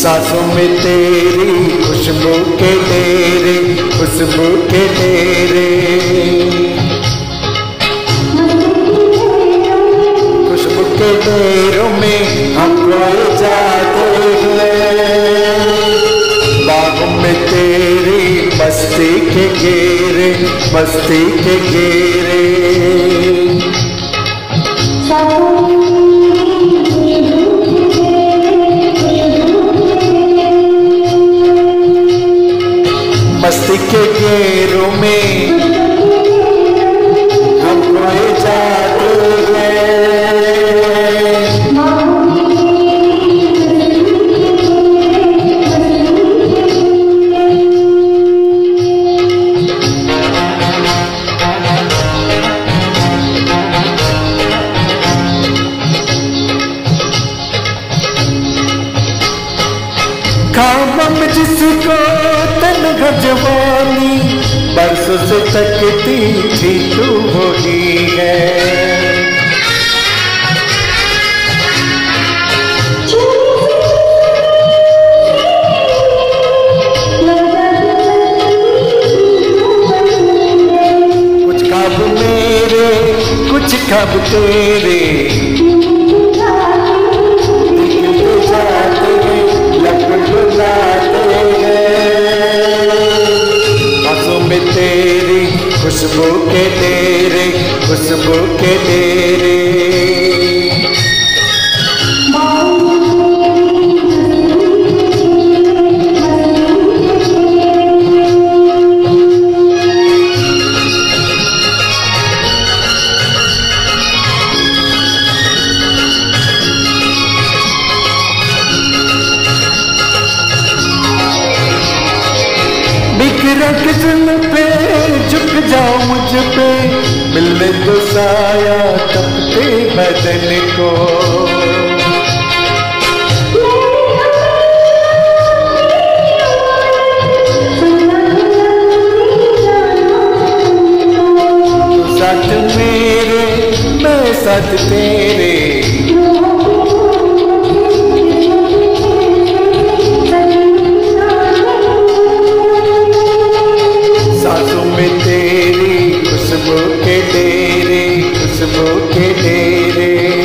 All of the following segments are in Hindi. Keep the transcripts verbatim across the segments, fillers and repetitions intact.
सांसों में तेरी खुशबू के डेरे, खुशबू के डेरे, खुशबू के डेरों में हम खोए जाते हैं। बागों में तेरी मस्ती के घेरे, मस्ती के घेरे, मस्ती के घेरों में हम खोए जाते हैं। ख्वाब में जिसको तन्हा जवानी बरसों से तकती थी तू वही है। कुछ ख्वाब मेरे, कुछ ख्वाब तेरे, तेरी खुशबू के डेरे, खुशबू के डेरे, बिखरा किस्म पे झुक जाओ मुझ पे, मिलने तो साया तपते बदन को। तू साथ मेरे, मैं साथ तेरे, सांसों में तेरी खुशबू के डेरे, खुशबू के डेरे,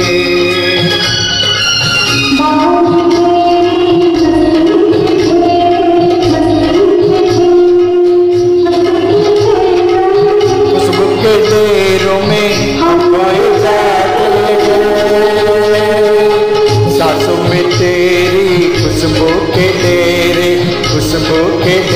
खुशबू के डेरों में हम खोए जाते हैं। सांसों में तेरी खुशबू के डेरे, खुशबू के